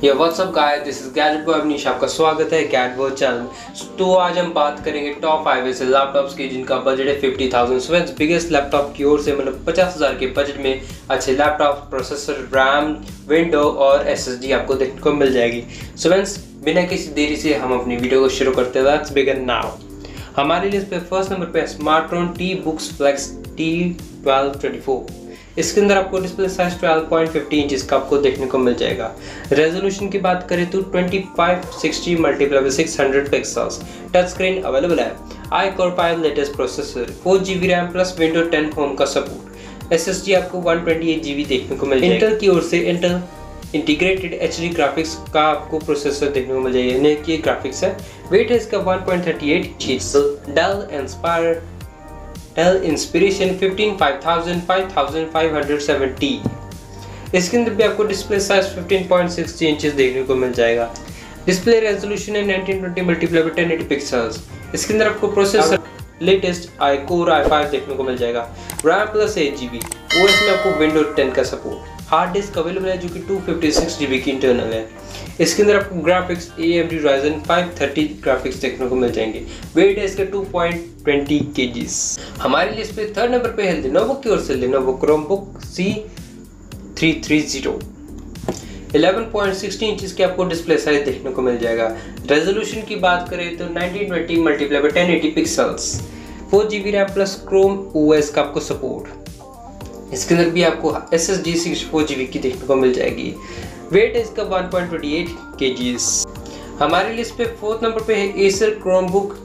या what's up guys, this is gadget boy Avneesh, आपका स्वागत है गैजेट चैनल। तो आज हम बात करेंगे टॉप 5 ऐसे लैपटॉप्स की जिनका बजट है 50,000। सो फ्रेंड्स, बिगेस्ट लैपटॉप की ओर से मतलब 50,000 के बजट में अच्छे लैपटॉप, प्रोसेसर, रैम, विंडो और एसएसडी आपको देखने को मिल जाएगी। सो फ्रेंड्स, बिना किसी देरी से हम अपनी वीडियो को शुरू करते हैं। Let's begin now. हमारे लिस्ट पे फर्स्ट नंबर पे smartphone T books flex T1224। इसके अंदर आपको डिस्प्ले साइज 12.50 इंच का आपको देखने को मिल जाएगा। रेजोल्यूशन की बात करें तो 2560 × 600 पिक्सल्स। टच स्क्रीन अवेलेबल है। i-Core i5 latest processor, 4GB RAM plus window 10 home का सपोर्ट। SSD आपको 128GB देखने को मिल जाएगा। इंटेल की ओर से इंटेल इंटीग्रेटेड HD ग्राफिक्स का आपको प्रोसेसर देखने को मिल जाएगा। यानी कि ग्राफिक्स है। वेट है इसका 1.38 GB। Del inspiration 15 5000 5570। इसके अंदर भी आपको डिस्प्ले साइज 15.60 इंचेस देखने को मिल जाएगा। डिस्प्ले रेजोल्यूशन है 1920 × 1080 पिक्सल्स। इसके अंदर आपको प्रोसेसर लेटेस्ट i-Core i5 देखने को मिल जाएगा। RAM plus 8GB। OS में आपको विंडो 10 का सपोर्ट। हार्ड डिस्क अवेलेबल है जो कि 256GB की इंटरनल है। इसके अंदर आपको ग्राफिक्स AMD Ryzen 530 ग्राफिक्स देखने को मिल जाएंगे। वेट है इसका 2.20 kg। हमारी लिस्ट पे थर्ड नंबर पे है Lenovo की ओर से Lenovo Chromebook C330। 11.60 इंच के आपको डिस्प्ले साइज देखने को मिल जाएगा। रेजोल्यूशन की बात करें तो 1920 × 1080 pixels. 4GB RAM plus Chrome OS का आपको सपोर्ट। इसके अंदर भी आपको SSD 64GB की देखने को मिल जाएगी। वेट है इसका 1.28 kg। हमारी लिस्ट पे फोर्थ नंबर पे है Acer Chromebook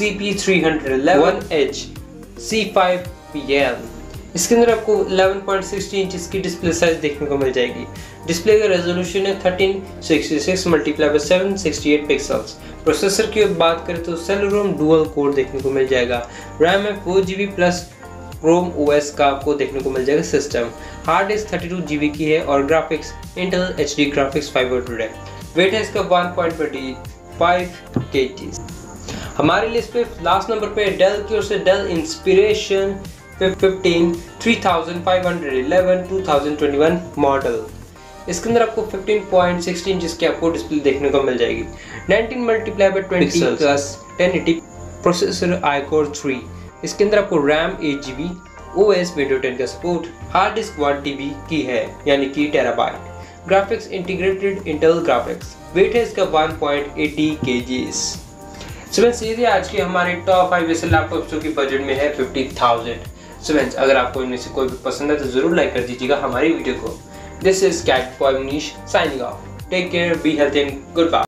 CP311H C5PL। इसके अंदर आपको 11.60 इंच की डिस्प्ले साइज देखने को मिल जाएगी। डिस्प्ले का रेजोल्यूशन है 1366 × 768 पिक्सल्स। प्रोसेसर की बात करें तो Celeron डुअल कोर देखने को मिल जाएगा। रैम है 4GB प्लस Chrome OS का आपको देखने को मिल जाएगा सिस्टम। हार्ड डिस्क 32GB की है और ग्राफिक्स Intel HD ग्राफिक्स 500 है। वेट है इसका 1.25 kg। हमारी लिस्ट पे लास्ट नंबर पे डेल की ओर से डेल इंस्पिरेशन 15 3511 2021 मॉडल। इसके अंदर आपको 15.60 इंच की आपको डिस्प्ले देखने को मिल जाएगी। 19 × 20 प्लस 1080 प्रोसेसर i-Core 3। इसके अंदर आपको रैम 8GB, OS विंडो 10 का सपोर्ट। हार्ड डिस्क 1TB की है यानी कि terabyte. Graphics integrated Intel graphics. Weight है इसका 1.80 kg। सो फ्रेंड्स, ये आज के हमारे टॉप 5 ऐसे लैपटॉप्स जो कि बजट में है 50,000। सो फ्रेंड्स, अगर आपको इनमें से कोई भी पसंद है तो जरूर लाइक कर दीजिएगा हमारी वीडियो को। This is gadget boy Avneesh signing off. Take care, be healthy and good bye.